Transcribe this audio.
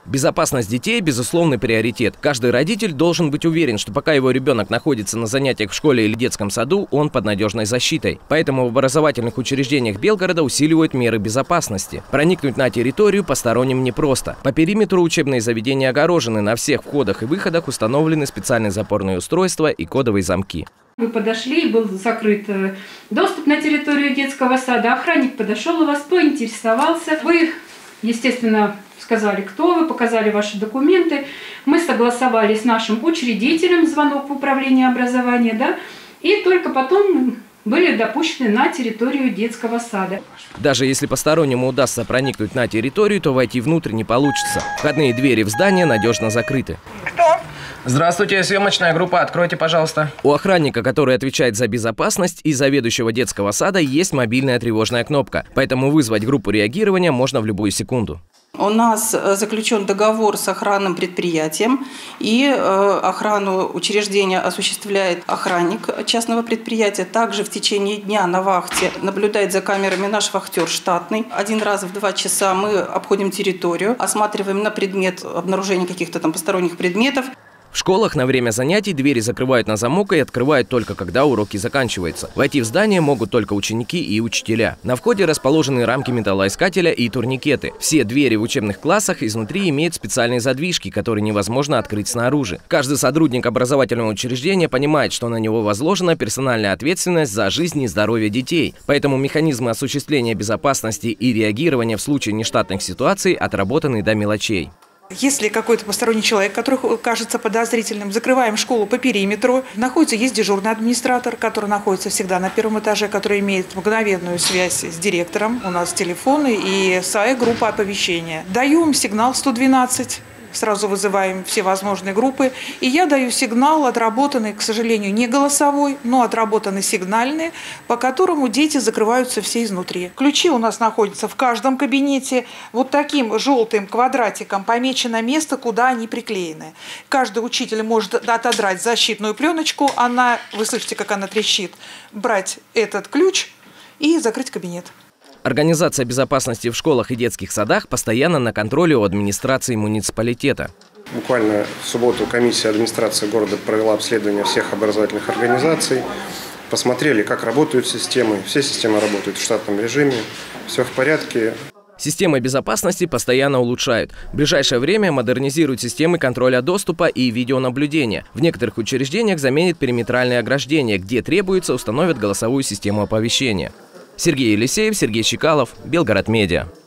Безопасность детей – безусловный приоритет. Каждый родитель должен быть уверен, что пока его ребенок находится на занятиях в школе или детском саду, он под надежной защитой. Поэтому в образовательных учреждениях Белгорода усиливают меры безопасности. Проникнуть на территорию посторонним непросто. По периметру учебные заведения огорожены, на всех входах и выходах установлены специальные запорные устройства и кодовые замки. Вы подошли, был закрыт доступ на территорию детского сада. Охранник подошел и вас поинтересовался. Вы, естественно, сказали, кто вы, показали ваши документы. Мы согласовали с нашим учредителем звонок в управление образования, да, и только потом были допущены на территорию детского сада. Даже если постороннему удастся проникнуть на территорию, то войти внутрь не получится. Входные двери в здание надежно закрыты. Кто? Здравствуйте, съемочная группа, откройте, пожалуйста. У охранника, который отвечает за безопасность, и заведующего детского сада есть мобильная тревожная кнопка, поэтому вызвать группу реагирования можно в любую секунду. У нас заключен договор с охранным предприятием, и охрану учреждения осуществляет охранник частного предприятия. Также в течение дня на вахте наблюдает за камерами наш вахтер штатный. Один раз в 2 часа мы обходим территорию, осматриваем на предмет обнаружения каких-то там посторонних предметов. В школах на время занятий двери закрывают на замок и открывают только когда уроки заканчиваются. Войти в здание могут только ученики и учителя. На входе расположены рамки металлоискателя и турникеты. Все двери в учебных классах изнутри имеют специальные задвижки, которые невозможно открыть снаружи. Каждый сотрудник образовательного учреждения понимает, что на него возложена персональная ответственность за жизнь и здоровье детей. Поэтому механизмы осуществления безопасности и реагирования в случае нештатных ситуаций отработаны до мелочей. Если какой-то посторонний человек, который кажется подозрительным, закрываем школу по периметру. Есть дежурный администратор, который находится всегда на 1-м этаже, который имеет мгновенную связь с директором. У нас телефоны и своя группа оповещения. Даем сигнал 112. Сразу вызываем все возможные группы. И я даю сигнал, отработанный, к сожалению, не голосовой, но отработанный сигнальный, по которому дети закрываются все изнутри. Ключи у нас находятся в каждом кабинете. Вот таким желтым квадратиком помечено место, куда они приклеены. Каждый учитель может отодрать защитную пленочку. Вы слышите, как она трещит. Брать этот ключ и закрыть кабинет. Организация безопасности в школах и детских садах постоянно на контроле у администрации муниципалитета. Буквально в субботу комиссия администрации города провела обследование всех образовательных организаций. Посмотрели, как работают системы. Все системы работают в штатном режиме. Все в порядке. Системы безопасности постоянно улучшают. В ближайшее время модернизируют системы контроля доступа и видеонаблюдения. В некоторых учреждениях заменят периметральные ограждения, где требуется, установят голосовую систему оповещения. Сергей Елисеев, Сергей Щекалов, Белгород Медиа.